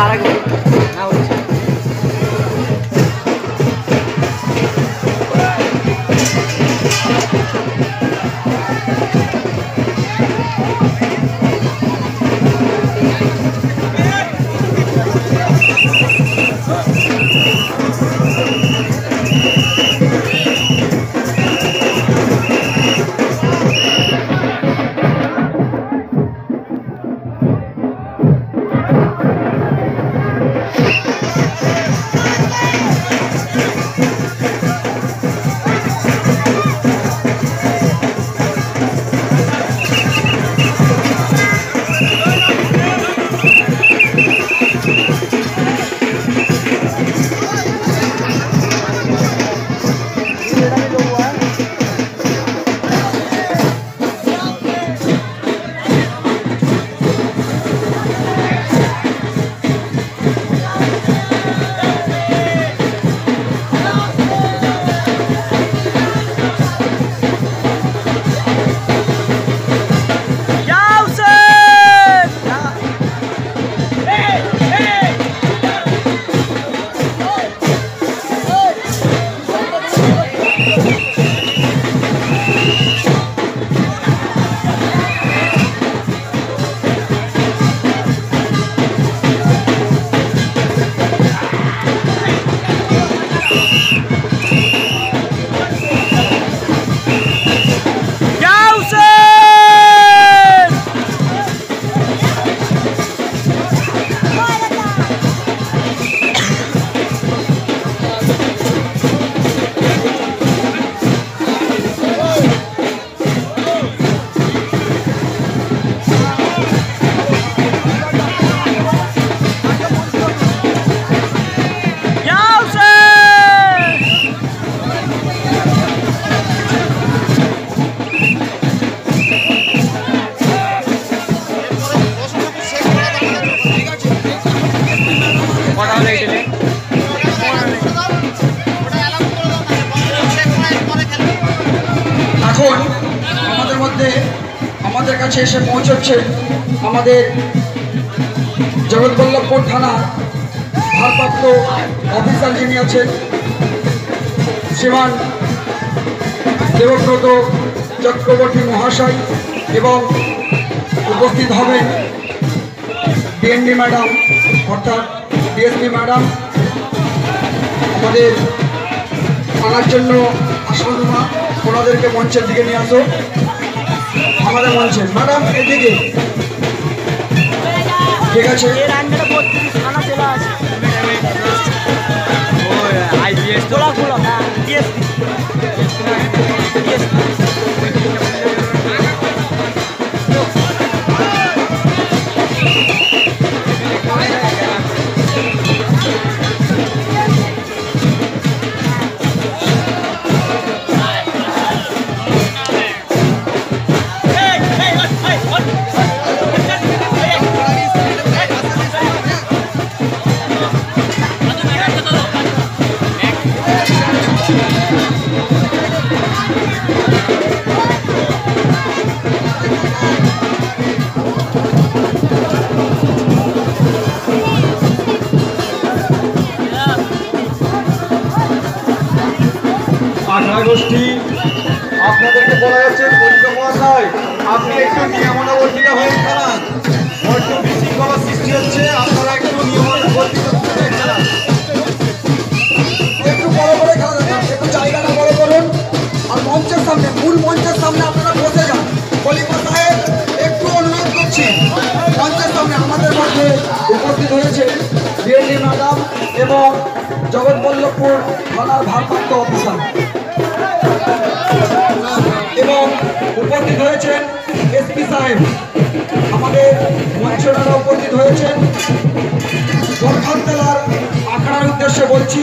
এখন আমাদের মধ্যে আমাদের কাছে এসে পৌঁছচ্ছে আমাদের জগৎবল্লভপুর থানা ভারপ্রাপ্ত অফিসার যিনি আছেন শ্রীমান দেবব্রত চক্রবর্তী মহাশয় এবং উপস্থিত হবেন ডিএনডি ম্যাডাম অর্থাৎ ডিএসপি ম্যাডাম আমাদের আনার জন্য আসানুমা ওনাদেরকে মঞ্চের দিকে নিয়ে আসো আমাদের মঞ্চে ম্যাডাম এদিকে ঠিক আছে গোষ্ঠী আপনাদেরকে বলা যাচ্ছে পরীক্ষা মহাশয় আপনি একটু নিয়মানুবর্তিতা হয়ে চালান একটু বিশৃঙ্খলা সৃষ্টি হচ্ছে আপনারা একটু নিয়মানুবর্তিতা চালান একটু বড় করে খেলা দেখান একটু জায়গাটা বড় করুন আর মঞ্চের সামনে মূল মঞ্চের সামনে আপনারা বসে যান খলিফা সাহেব একটু অনুরোধ করছি মঞ্চের সামনে আমাদের মধ্যে উপস্থিত হয়েছে ডিএনডি ম্যাডাম এবং জগৎবল্লভপুর থানার ভারপ্রাপ্ত অফিসার এবং উপস্থিত হয়েছেন এসপি সাহেব আমাদের মঞ্চনারা উপস্থিত হয়েছেন বরখান জেলার আখড়ার উদ্দেশ্যে বলছি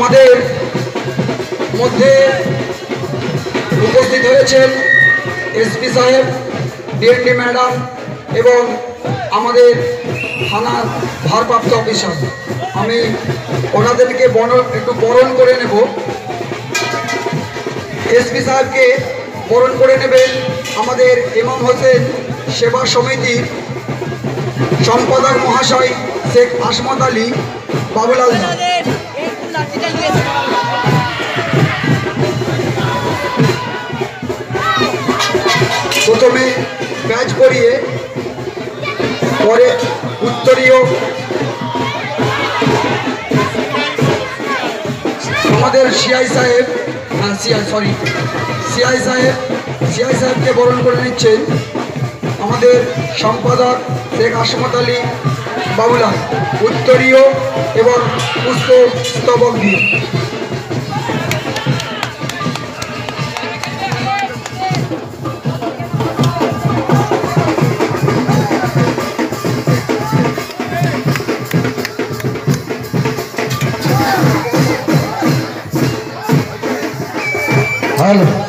আমাদের মধ্যে উপস্থিত হয়েছেন এসপি সাহেব, ডিএনডি ম্যাডাম এবং আমাদের থানার ভারপ্রাপ্ত অফিসার। আমি ওনাদেরকে একটু বরণ করে নেব। এসপি সাহেবকে বরণ করে নেবেন আমাদের ইমাম হোসেন সেবা সমিতির সম্পাদক মহাশয় শেখ আসমত আলী বাবুলাল। প্রথমে ব্যাচ পরিয়ে পরে উত্তরীয় আমাদের সিআই সাহেবকে বরণ করে নিচ্ছেন আমাদের সম্পাদক শেখ আসমত আলী বাবুলাল, উত্তরীয় এবং পুষ্পস্তবক দিয়ে। হ্যালো।